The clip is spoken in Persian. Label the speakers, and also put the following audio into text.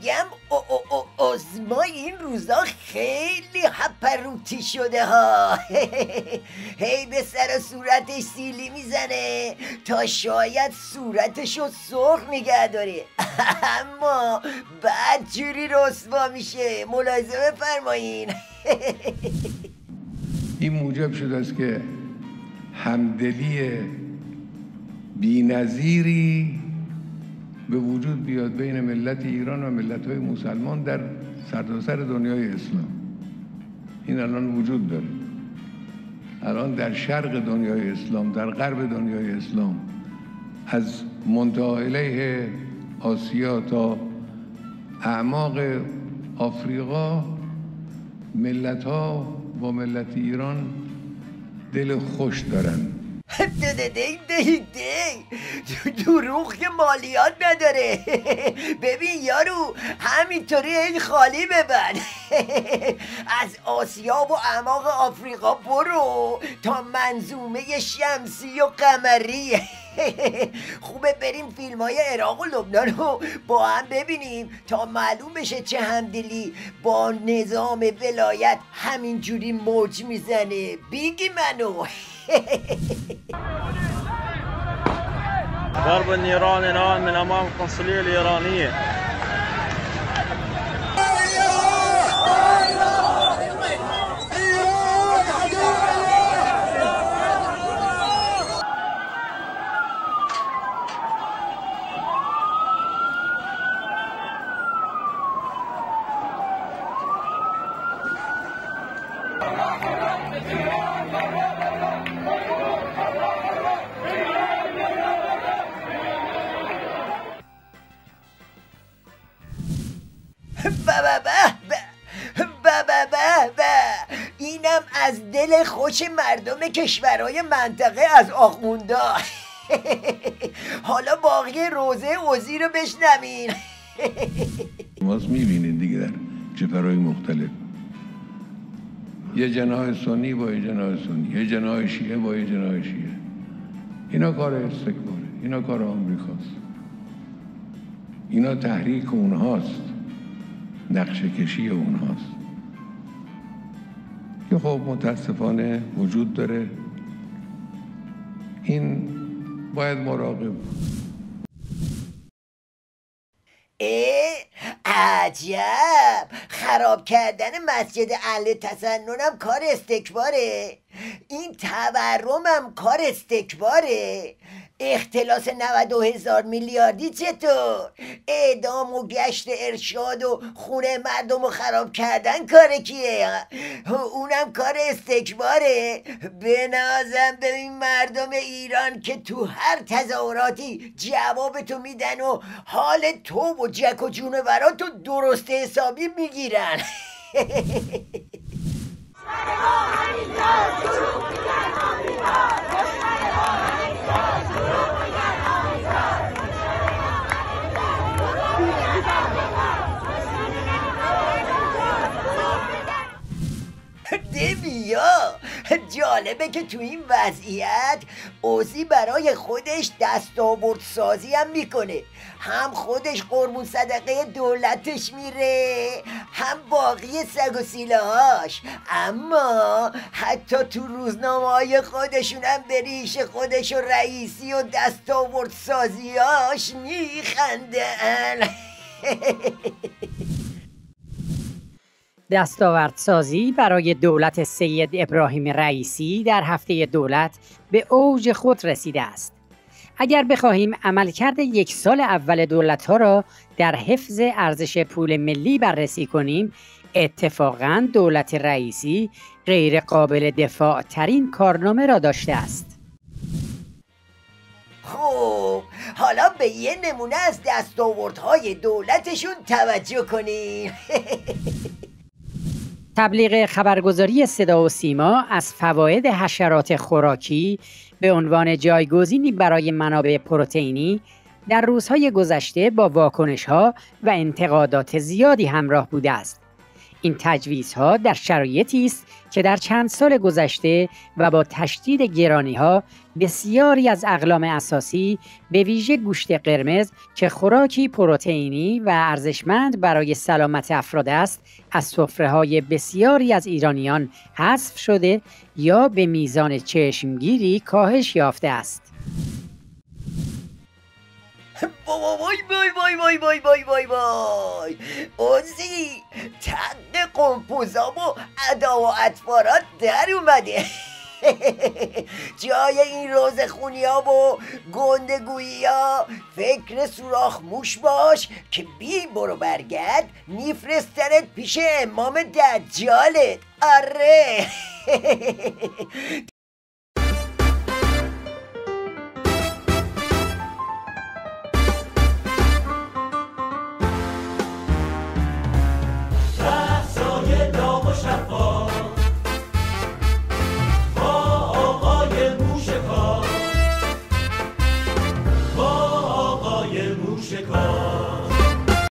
Speaker 1: میگم عظما این روزا خیلی هپروتی شده ها. هی به سر صورتش سیلی میزنه تا شاید صورتشو سرخ نگه داره. اما بعد جوری رسوا میشه. ملاحظه بفرمایین.
Speaker 2: این موجب شده است که همدلی بی‌نظیری به وجود بیاد بین ملت ایران و ملت‌های مسلمان در سرتاسر دنیای اسلام. این الان وجود داره. الان در شرق دنیای اسلام، در غرب دنیای اسلام، از منتهی الیه آسیا تا اعماق آفریقا، ملت‌ها با ملت ایران دل خوش دارن.
Speaker 1: دروغ که مالیات نداره. ببین یارو همینطوری این خالی ببند. از آسیا و اعماق آفریقا برو تا منظومه شمسی و قمری. خوبه بریم فیلم های عراق و لبنان رو با هم ببینیم تا معلوم بشه چه همدلی با نظام ولایت همینجوری موج میزنه. بیگی منو.
Speaker 3: ضرب النيران الآن من أمام القنصلية الإيرانية.
Speaker 1: اینم از دل خوش مردم کشورهای منطقه از آخوندا. حالا باقی روزه عزی رو بشنوین.
Speaker 2: ماست میبینید دیگه در جبهه‌های مختلف، یه جناح سنی با یه جناح سنی، یه جناح شیعه با یه جناح شیعه. اینا کار استکباره، اینا کار آمریکاست، اینا تحریک اونهاست، نقشه کشی اونهاست که خب متاسفانه وجود داره. این باید مراقب.
Speaker 1: عجب، خراب کردن مسجد اهل تسننم کار استکباره، این تورمم کار استکباره، اختلاس 92,000 میلیاردی چطور؟ اعدام و گشت ارشاد و خونه مردم رو خراب کردن کار کیه؟ اونم کار استکباره. بنازم ببین مردم ایران که تو هر تظاهراتی جواب تو میدن و حال تو و جک و جونوراتو درست حسابی میگیرن. بیا جالبه که تو این وضعیت اوزی برای خودش دستاوردسازی هم میکنه، هم خودش قربون صدقه دولتش میره هم باقی سگ و سیله هاش، اما حتی تو روزنامه های خودشون هم به ریش خودش و رئیسی و دستاوردسازیاش میخندن.
Speaker 4: دستاوردسازی برای دولت سید ابراهیم رئیسی در هفته دولت به اوج خود رسیده است. اگر بخواهیم عملکرد یک سال اول دولت‌ها را در حفظ ارزش پول ملی بررسی کنیم، اتفاقاً دولت رئیسی غیر قابل دفاع ترین کارنامه را داشته است.
Speaker 1: خب حالا به یه نمونه از دستاوردهای دولتشون توجه کنیم.
Speaker 4: تبلیغ خبرگزاری صدا و سیما از فواید حشرات خوراکی به عنوان جایگزینی برای منابع پروتئینی در روزهای گذشته با واکنش‌ها و انتقادات زیادی همراه بوده است. این تجویزها در شرایطی است که در چند سال گذشته و با تشدید گرانی‌ها بسیاری از اقلام اساسی به ویژه گوشت قرمز که خوراکی پروتئینی و ارزشمند برای سلامت افراد است، از سفره‌های بسیاری از ایرانیان حذف شده یا به میزان چشمگیری کاهش یافته است.
Speaker 1: وای وای وای وای وای وای وای وای اوزی تق قنفوزام و ادا و اطفارات در اومده. جای این روزخونی ها و گندگویی ها فکر سوراخ موش باش که بی برو برگرد میفرستنت پیش امام دجالت. آره.